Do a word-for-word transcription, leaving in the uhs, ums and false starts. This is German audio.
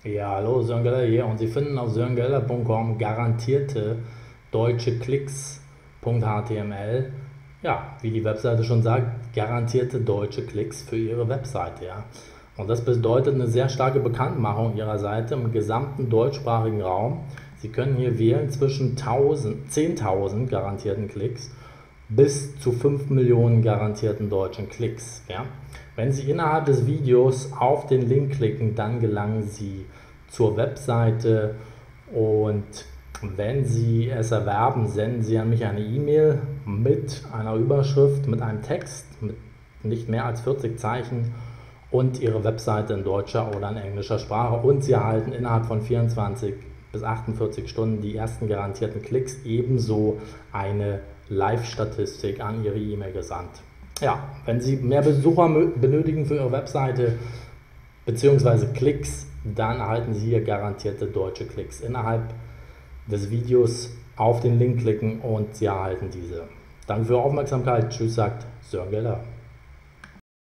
Ja, hallo, Sören Geller hier und Sie finden auf sören geller punkt com garantierte deutsche Klicks.html. Ja, wie die Webseite schon sagt, garantierte deutsche Klicks für Ihre Webseite. Ja. Und das bedeutet eine sehr starke Bekanntmachung Ihrer Seite im gesamten deutschsprachigen Raum. Sie können hier wählen zwischen tausend, zehntausend garantierten Klicks bis zu fünf Millionen garantierten deutschen Klicks. Ja. Wenn Sie innerhalb des Videos auf den Link klicken, dann gelangen Sie zur Webseite und wenn Sie es erwerben, senden Sie an mich eine E-Mail mit einer Überschrift, mit einem Text, mit nicht mehr als vierzig Zeichen und Ihre Webseite in deutscher oder in englischer Sprache und Sie erhalten innerhalb von vierundzwanzig bis achtundvierzig Stunden die ersten garantierten Klicks, ebenso eine Live-Statistik an Ihre E-Mail gesandt. Ja, wenn Sie mehr Besucher benötigen für Ihre Webseite bzw. Klicks, dann erhalten Sie hier garantierte deutsche Klicks. Innerhalb des Videos auf den Link klicken und Sie erhalten diese. Danke für Ihre Aufmerksamkeit. Tschüss, sagt Sören Geller.